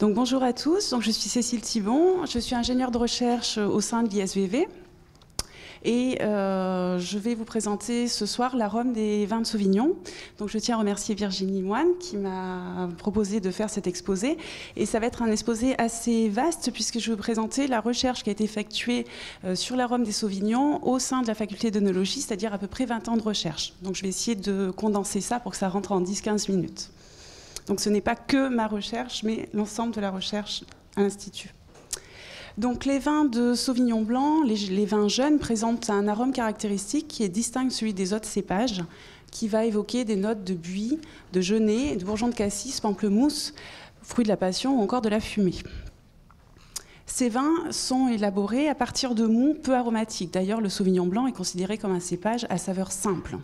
Donc, bonjour à tous, donc, je suis Cécile Thibon, je suis ingénieure de recherche au sein de l'ISVV et je vais vous présenter ce soir l'arôme des vins de Sauvignon. Donc, je tiens à remercier Virginie Moine qui m'a proposé de faire cet exposé et ça va être un exposé assez vaste puisque je vais vous présenter la recherche qui a été effectuée sur l'arôme des Sauvignons au sein de la faculté d'œnologie, c'est-à-dire à peu près 20 ans de recherche. Donc, je vais essayer de condenser ça pour que ça rentre en 10-15 minutes. Donc ce n'est pas que ma recherche, mais l'ensemble de la recherche à l'Institut. Donc les vins de Sauvignon blanc, les vins jeunes, présentent un arôme caractéristique qui est distinct de celui des autres cépages, qui va évoquer des notes de buis, de genêt, de bourgeon de cassis, pamplemousse, fruits de la passion ou encore de la fumée. Ces vins sont élaborés à partir de mous peu aromatiques. D'ailleurs, le Sauvignon blanc est considéré comme un cépage à saveur simple.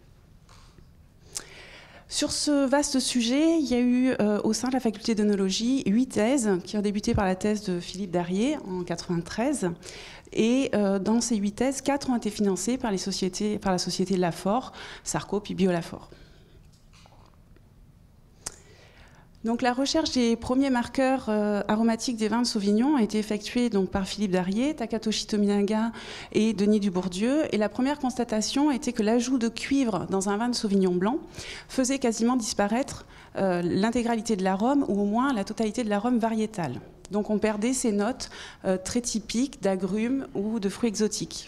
Sur ce vaste sujet, il y a eu au sein de la faculté d'œnologie 8 thèses qui ont débuté par la thèse de Philippe Darrier en 1993. Et dans ces 8 thèses, 4 ont été financées par la société Lafort, Sarco puis Biolafort. Donc, la recherche des premiers marqueurs aromatiques des vins de Sauvignon a été effectuée donc, par Philippe Darrier, Takatoshi Tominaga et Denis Dubourdieu. Et la première constatation était que l'ajout de cuivre dans un vin de Sauvignon blanc faisait quasiment disparaître l'intégralité de l'arôme ou au moins la totalité de l'arôme variétal. Donc on perdait ces notes très typiques d'agrumes ou de fruits exotiques.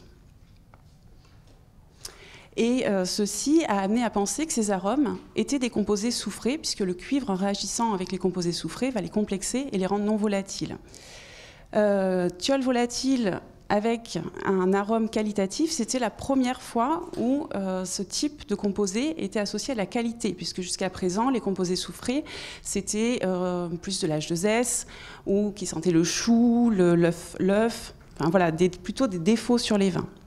Et ceci a amené à penser que ces arômes étaient des composés soufrés, puisque le cuivre, en réagissant avec les composés soufrés, va les complexer et les rendre non volatiles. Thiol volatile avec un arôme qualitatif, c'était la première fois où ce type de composé était associé à la qualité, puisque jusqu'à présent, les composés soufrés, c'était plus de l'H2S, ou qui sentaient le chou, l'œuf, enfin voilà, plutôt des défauts sur les vins.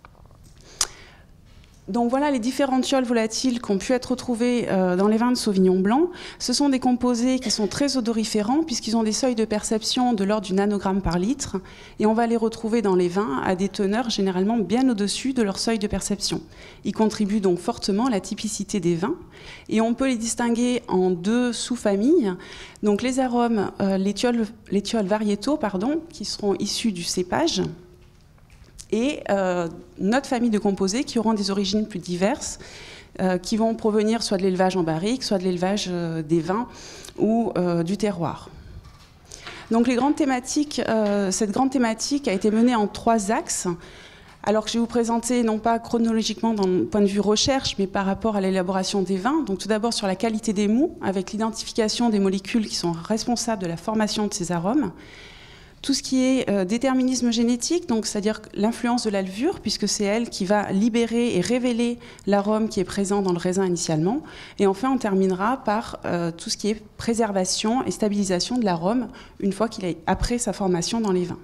Donc voilà les différents thiols volatiles qui ont pu être retrouvés dans les vins de Sauvignon blanc. Ce sont des composés qui sont très odoriférants puisqu'ils ont des seuils de perception de l'ordre du nanogramme par litre et on va les retrouver dans les vins à des teneurs généralement bien au-dessus de leur seuil de perception. Ils contribuent donc fortement à la typicité des vins et on peut les distinguer en 2 sous-familles. Donc les arômes, les thiols variétaux, qui seront issus du cépage, et notre famille de composés qui auront des origines plus diverses, qui vont provenir soit de l'élevage en barrique, soit de l'élevage des vins ou du terroir. Donc cette grande thématique a été menée en 3 axes, alors que je vais vous présenter non pas chronologiquement dans le point de vue recherche, mais par rapport à l'élaboration des vins. Donc tout d'abord sur la qualité des mous, avec l'identification des molécules qui sont responsables de la formation de ces arômes. Tout ce qui est déterminisme génétique, donc c'est-à-dire l'influence de la levure, puisque c'est elle qui va libérer et révéler l'arôme qui est présent dans le raisin initialement. Et enfin, on terminera par tout ce qui est préservation et stabilisation de l'arôme une fois qu'il est après sa formation dans les vins.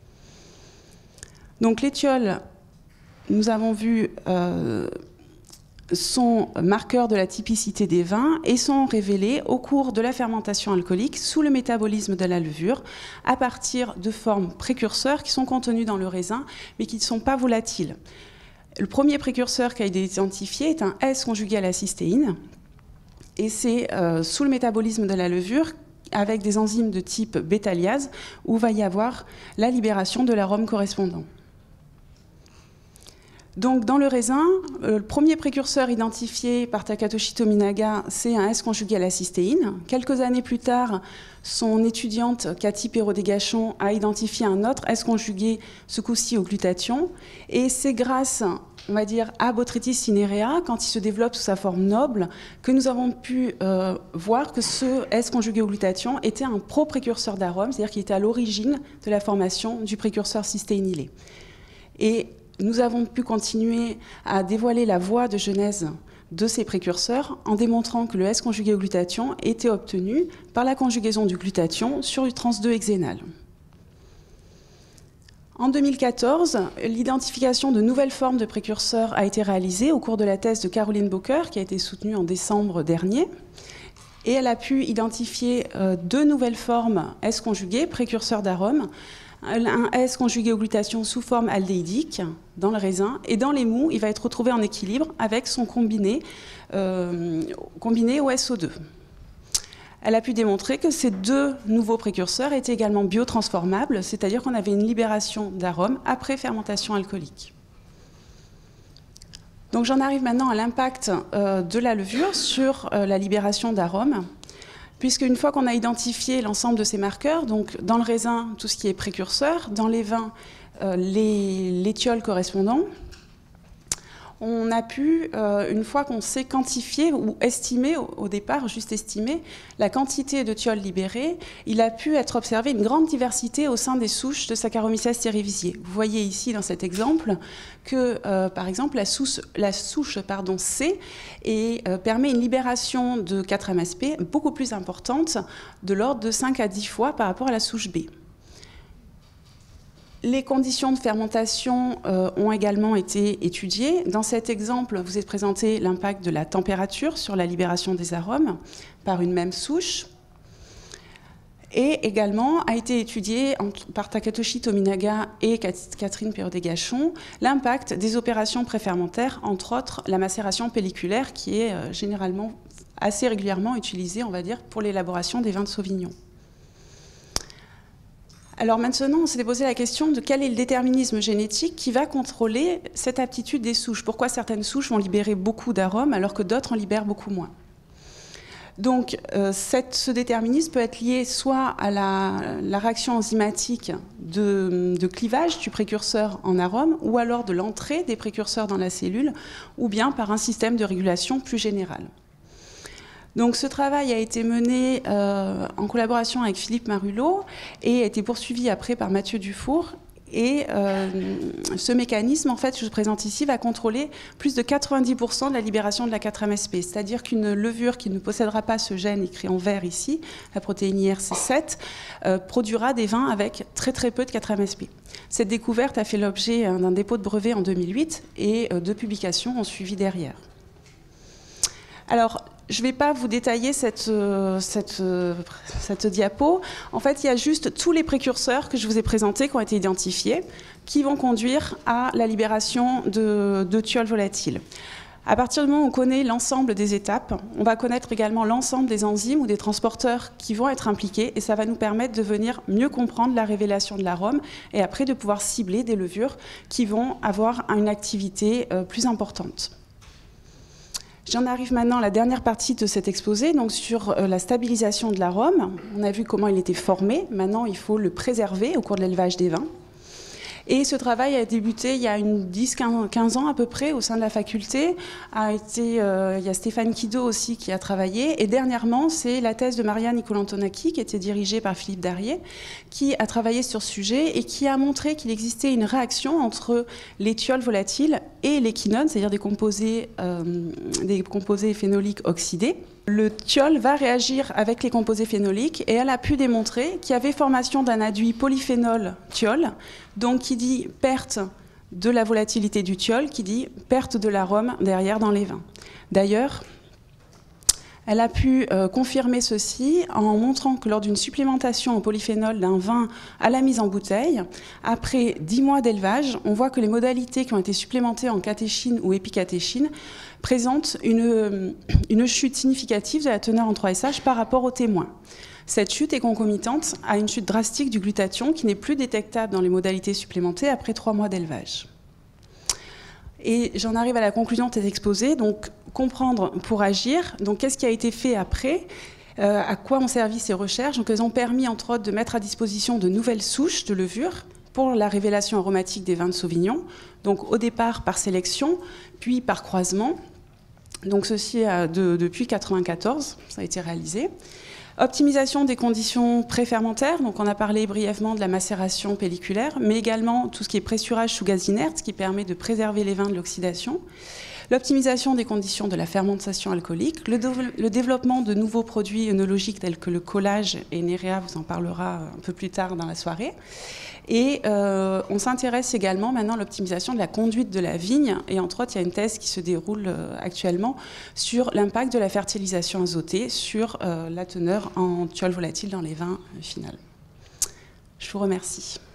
Donc les thiols, nous avons vu, sont marqueurs de la typicité des vins et sont révélés au cours de la fermentation alcoolique sous le métabolisme de la levure à partir de formes précurseurs qui sont contenues dans le raisin mais qui ne sont pas volatiles. Le premier précurseur qui a été identifié est un S conjugué à la cystéine et c'est sous le métabolisme de la levure avec des enzymes de type bétaliase où va y avoir la libération de l'arôme correspondant. Donc, dans le raisin, le premier précurseur identifié par Takatoshi Tominaga, c'est un S conjugué à la cystéine. Quelques années plus tard, son étudiante Cathy Perrault-Desgachons a identifié un autre S conjugué, ce coup-ci au glutathion. Et c'est grâce, on va dire, à Botrytis cinerea, quand il se développe sous sa forme noble, que nous avons pu voir que ce S conjugué au glutathion était un pro-précurseur d'arôme, c'est-à-dire qu'il était à l'origine de la formation du précurseur cystéinylé. Et nous avons pu continuer à dévoiler la voie de genèse de ces précurseurs en démontrant que le S conjugué au glutathion était obtenu par la conjugaison du glutathion sur du trans-2-hexénal. En 2014, l'identification de nouvelles formes de précurseurs a été réalisée au cours de la thèse de Caroline Bowker, qui a été soutenue en décembre dernier. Et elle a pu identifier 2 nouvelles formes S conjuguées, précurseurs d'arômes, un S conjugué au glutathion sous forme aldéhydique dans le raisin, et dans les mous, il va être retrouvé en équilibre avec son combiné au SO2. Elle a pu démontrer que ces 2 nouveaux précurseurs étaient également biotransformables, c'est-à-dire qu'on avait une libération d'arômes après fermentation alcoolique. Donc j'en arrive maintenant à l'impact de la levure sur la libération d'arômes, puisque une fois qu'on a identifié l'ensemble de ces marqueurs, donc dans le raisin, tout ce qui est précurseur, dans les vins, les thiols correspondants, on a pu, une fois qu'on sait quantifier ou estimer, au départ, juste estimer la quantité de thiols libérés, il a pu être observé une grande diversité au sein des souches de Saccharomyces cerevisiae. Vous voyez ici, dans cet exemple, que, par exemple, la souche C permet une libération de 4-MSP beaucoup plus importante, de l'ordre de 5 à 10 fois par rapport à la souche B. Les conditions de fermentation ont également été étudiées. Dans cet exemple, vous est présenté l'impact de la température sur la libération des arômes par une même souche. Et également a été étudié par Takatoshi Tominaga et Catherine Perrodet-Gachon l'impact des opérations préfermentaires, entre autres la macération pelliculaire qui est généralement assez régulièrement utilisée, on va dire, pour l'élaboration des vins de Sauvignon. Alors maintenant, on s'est posé la question de quel est le déterminisme génétique qui va contrôler cette aptitude des souches. Pourquoi certaines souches vont libérer beaucoup d'arômes alors que d'autres en libèrent beaucoup moins. Donc ce déterminisme peut être lié soit à la réaction enzymatique de clivage du précurseur en arôme, ou alors de l'entrée des précurseurs dans la cellule, ou bien par un système de régulation plus général. Donc ce travail a été mené en collaboration avec Philippe Marulot et a été poursuivi après par Mathieu Dufour. Et ce mécanisme, en fait, je vous présente ici, va contrôler plus de 90% de la libération de la 4-MSP. C'est-à-dire qu'une levure qui ne possédera pas ce gène écrit en vert ici, la protéine IRC7, produira des vins avec très très peu de 4-MSP. Cette découverte a fait l'objet d'un dépôt de brevet en 2008 et 2 publications ont suivi derrière. Alors, je ne vais pas vous détailler cette diapo. En fait, il y a juste tous les précurseurs que je vous ai présentés qui ont été identifiés, qui vont conduire à la libération de thiols volatiles. À partir du moment où on connaît l'ensemble des étapes, on va connaître également l'ensemble des enzymes ou des transporteurs qui vont être impliqués, et ça va nous permettre de venir mieux comprendre la révélation de l'arôme, et après de pouvoir cibler des levures qui vont avoir une activité plus importante. J'en arrive maintenant à la dernière partie de cet exposé, donc sur la stabilisation de l'arôme. On a vu comment il était formé. Maintenant, il faut le préserver au cours de l'élevage des vins. Et ce travail a débuté il y a 10-15 ans à peu près au sein de la faculté. Il y a Stéphane Kido aussi qui a travaillé. Et dernièrement, c'est la thèse de Maria Nicolantonaki qui était dirigée par Philippe Darrier, qui a travaillé sur ce sujet et qui a montré qu'il existait une réaction entre les thiols volatiles et les quinones, c'est-à-dire des composés phénoliques oxydés. Le thiol va réagir avec les composés phénoliques et elle a pu démontrer qu'il y avait formation d'un adduit polyphénol-thiol, donc qui dit perte de la volatilité du thiol, qui dit perte de l'arôme derrière dans les vins. D'ailleurs, elle a pu confirmer ceci en montrant que lors d'une supplémentation au polyphénol d'un vin à la mise en bouteille, après 10 mois d'élevage, on voit que les modalités qui ont été supplémentées en catéchine ou épicatéchine présentent une chute significative de la teneur en 3SH par rapport aux témoins. Cette chute est concomitante à une chute drastique du glutathion qui n'est plus détectable dans les modalités supplémentées après 3 mois d'élevage. Et j'en arrive à la conclusion de cet exposé, donc comprendre pour agir. Donc qu'est-ce qui a été fait après, à quoi ont servi ces recherches? Donc elles ont permis entre autres de mettre à disposition de nouvelles souches de levure pour la révélation aromatique des vins de Sauvignon, donc au départ par sélection, puis par croisement. Donc ceci depuis 1994, ça a été réalisé. Optimisation des conditions préfermentaires, donc on a parlé brièvement de la macération pelliculaire, mais également tout ce qui est pressurage sous gaz inerte, qui permet de préserver les vins de l'oxydation. L'optimisation des conditions de la fermentation alcoolique, le développement de nouveaux produits œnologiques tels que le collage, et Nerea vous en parlera un peu plus tard dans la soirée. Et on s'intéresse également maintenant à l'optimisation de la conduite de la vigne. Et entre autres, il y a une thèse qui se déroule actuellement sur l'impact de la fertilisation azotée sur la teneur en thiol volatile dans les vins finaux. Je vous remercie.